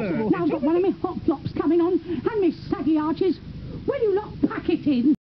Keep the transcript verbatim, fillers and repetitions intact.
Now I've got one of my hot flops coming on, and my saggy arches. Will you lot pack it in?